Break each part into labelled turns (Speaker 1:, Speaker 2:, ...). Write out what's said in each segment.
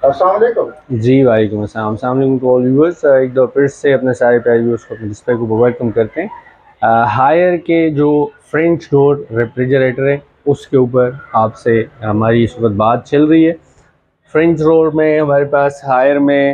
Speaker 1: अस्सलाम वालेकुम।
Speaker 2: जी वालेकुम अस्सलाम। अस्सलाम वालेकुम टू ऑल व्यूअर्स। एक दो फिर से अपने सारे प्यारे व्यूअर्स को अपने डिस्प्ले को वेलकम करते हैं। हायर के जो फ्रेंच डोर रेफ्रिजरेटर है उसके ऊपर आपसे हमारी इस वक्त बात चल रही है। फ्रेंच डोर में हमारे पास हायर में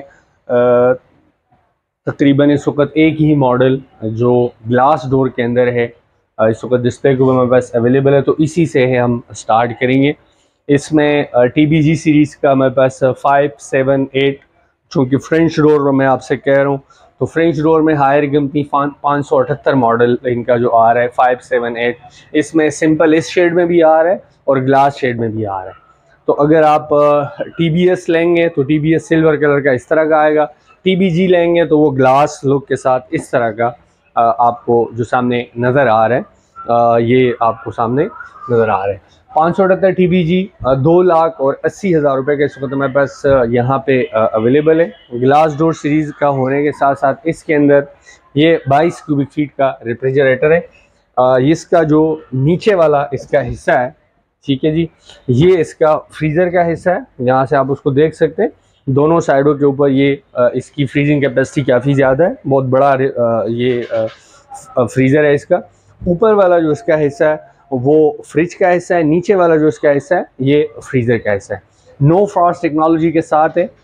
Speaker 2: तकरीबन इस वक्त एक ही मॉडल जो ग्लास डोर के अंदर है इस वक्त डिस्प्ले के ऊपर हमारे पास अवेलेबल है, तो इसी से है हम स्टार्ट करेंगे। इसमें TBG सीरीज़ का हमारे पास 5, 7, 8, चूँकि फ्रेंच डोर मैं आपसे कह रहा हूँ तो फ्रेंच डोर में हायर कंपनी 578 मॉडल इनका जो आ रहा है 5, 7, 8, इसमें सिंपल इस शेड में भी आ रहा है और ग्लास शेड में भी आ रहा है। तो अगर आप TBS लेंगे तो TBS सिल्वर कलर का इस तरह का आएगा, TBG लेंगे तो वो ग्लास लुक के साथ इस तरह का आपको जो सामने नज़र आ रहा है, ये आपको सामने नज़र आ रहा है। 578 TBG 2,80,000 रुपये का इस वक्त हमारे पास यहाँ पे अवेलेबल है। ग्लास डोर सीरीज़ का होने के साथ साथ इसके अंदर ये 22 क्यूबिक फीट का रेफ्रिजरेटर है। इसका जो नीचे वाला इसका हिस्सा है, ठीक है जी, ये इसका फ्रीज़र का हिस्सा है। यहाँ से आप उसको देख सकते हैं, दोनों साइडों के ऊपर ये इसकी फ्रीजिंग कैपेसिटी काफ़ी ज़्यादा है, बहुत बड़ा ये फ्रीज़र है इसका। ऊपर वाला जो इसका हिस्सा है वो फ्रिज का हिस्सा है, नीचे वाला जो इसका हिस्सा है ये फ्रीज़र का हिस्सा है। नो फ्रॉस्ट टेक्नोलॉजी के साथ है।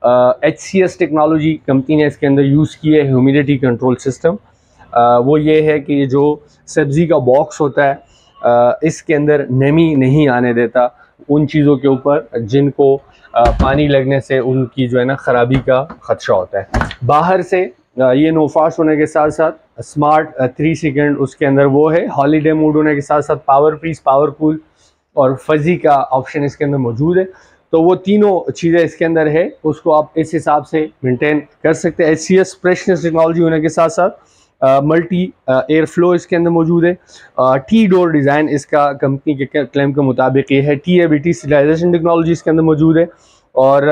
Speaker 2: HCS टेक्नोलॉजी कंपनी ने इसके अंदर यूज़ की है ह्यूमिडिटी कंट्रोल सिस्टम। वो ये है कि जो सब्ज़ी का बॉक्स होता है इसके अंदर नमी नहीं आने देता उन चीज़ों के ऊपर जिनको पानी लगने से उनकी जो है ना ख़राबी का ख़दशा होता है। बाहर से ये नो फास्ट होने के साथ साथ स्मार्ट 3 सेकंड उसके अंदर वो है, हॉलीडे मोड होने के साथ साथ पावर फ्रीज, पावर कूल और फजी का ऑप्शन इसके अंदर मौजूद है। तो वो तीनों चीज़ें इसके अंदर है, उसको आप इस हिसाब से मेंटेन कर सकते हैं। HCS फ्रेशनेस टेक्नोलॉजी होने के साथ साथ मल्टी एयर फ्लो इसके अंदर मौजूद है। T डोर डिज़ाइन इसका कंपनी के क्लेम के मुताबिक ये है। TABT स्टेलाइजेशन टेक्नोलॉजी इसके अंदर मौजूद है। और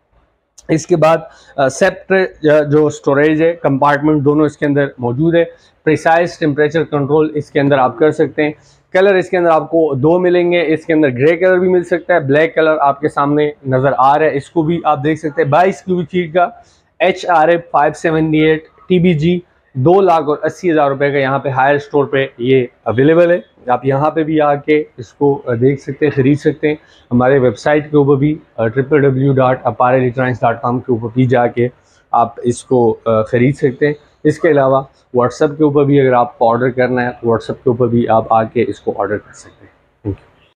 Speaker 2: इसके बाद सेपरेट जो स्टोरेज है, कंपार्टमेंट दोनों इसके अंदर मौजूद है। प्रिसाइज टेम्परेचर कंट्रोल इसके अंदर आप कर सकते हैं। कलर इसके अंदर आपको दो मिलेंगे, इसके अंदर ग्रे कलर भी मिल सकता है, ब्लैक कलर आपके सामने नज़र आ रहा है, इसको भी आप देख सकते हैं। 22 क्यूबिक फीट का HRF 578 TBG 2,80,000 रुपये का यहाँ पे हायर स्टोर पे ये अवेलेबल है। आप यहाँ पे भी आके इसको देख सकते हैं, ख़रीद सकते हैं। हमारे वेबसाइट के ऊपर भी www.apparelelectronics.com के ऊपर भी जाके आप इसको ख़रीद सकते हैं। इसके अलावा व्हाट्सएप के ऊपर भी अगर आपको ऑर्डर करना है, व्हाट्सएप के ऊपर भी आप आके इसको ऑर्डर कर सकते हैं।